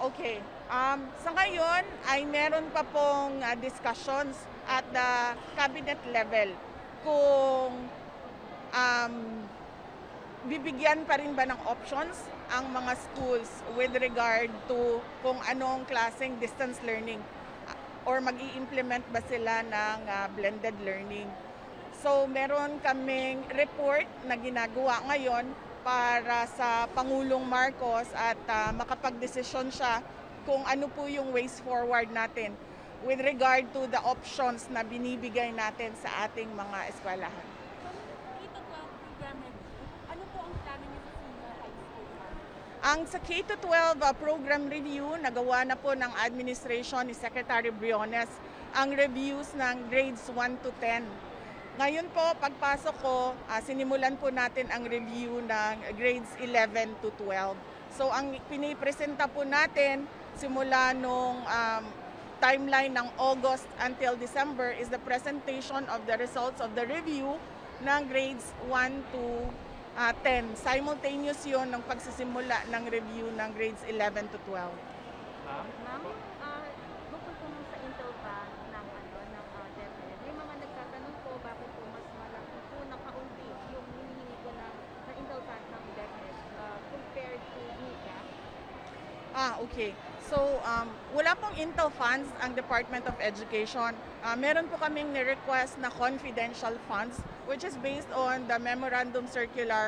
Okay. Sa ngayon ay meron pa pong discussions at the cabinet level kung um, bibigyan pa rin ba ng options ang mga schools with regard to kung anong klaseng distance learning or mag-i-implement ba sila ng blended learning. So meron kaming report na ginagawa ngayon para sa Pangulong Marcos at makapagdesisyon siya kung ano po yung ways forward natin with regard to the options na binibigay natin sa ating mga eskwelahan. Ito po ang program review. Ano po ang plano niyo sa senior high school? Ang sa K-12 program review, nagawa na po ng administration ni Secretary Briones ang reviews ng grades 1 to 10. Ngayon po, pagpasok ko, sinimulan po natin ang review ng grades 11 to 12. So ang pinipresenta po natin simula nung timeline ng August until December is the presentation of the results of the review ng grades 1 to 10. Simultaneous yun ng pagsisimula ng review ng grades 11 to 12. Ma'am, Bukod po sa Intel ba ng DepEd, may mga nagtatanong po bakit po mas malaki po ng kaunti yung hinihingi po ng Intel ban ng DepEd compared to NICA? Okay. So, wala pong Intel funds ang Department of Education. Meron po kaming ni-request na confidential funds which is based on the Memorandum Circular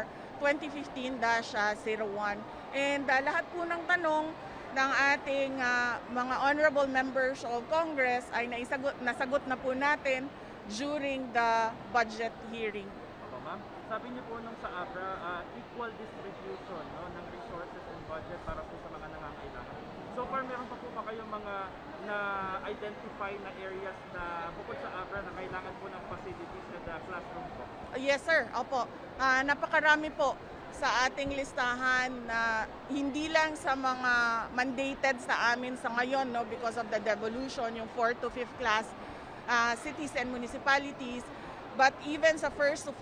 2015-01. And lahat po ng tanong ng ating mga honorable members of Congress ay nasagot na po natin during the budget hearing. Opo, ma'am. Sabi niyo po nung sa ABRA, equal distribution ng resources and budget para po sa mga nangangailangan. So far, meron pa po ba kayong mga na-identify na areas na bukod sa ABRA na kailangan po ng facilities and classroom po? Yes, sir. Opo. Napakarami po sa ating listahan na hindi lang sa mga mandated sa amin sa ngayon, no, because of the devolution, yung 4th to 5th class cities and municipalities, but even sa 5th to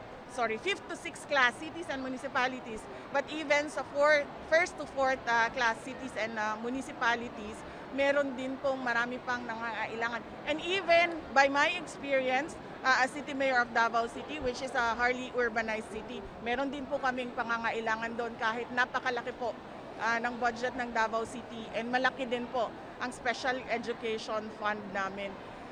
6th class cities and municipalities, but even sa 1st to 4th class cities and municipalities, meron din pong marami pang nangangailangan. And even by my experience, as City Mayor of Davao City, which is a highly urbanized city, meron din po kaming pangangailangan doon kahit napakalaki po ng budget ng Davao City and malaki din po ang special education fund namin.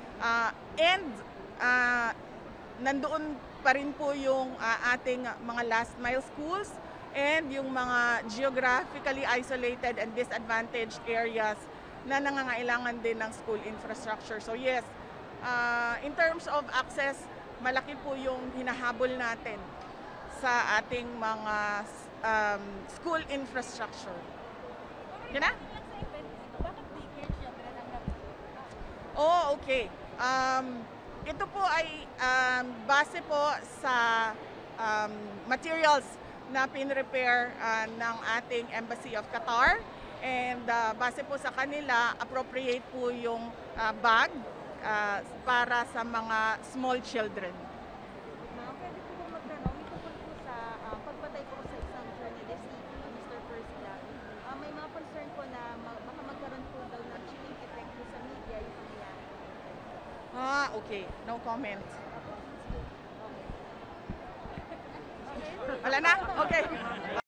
Nandoon pa rin po yung ating mga last mile schools and yung mga geographically isolated and disadvantaged areas na nangangailangan din ng school infrastructure. So yes, in terms of access, malaki po yung hinahabol natin sa ating mga school infrastructure. Yan na? Bakit bigger syempre lang na? Oh, okay. Ito po ay base po sa materials na pinrepare ng ating Embassy of Qatar. And base po sa kanila, appropriate po yung bag para sa mga small children. Ma'am, pwede po magtanong, ito po sa pagpatay po sa isang journalist, Mr. Persila, may mga concern po na baka magkaroon po daw ng chilling effect po sa media yung pangyayari. Okay. No comment. Okay. Wala na? Okay.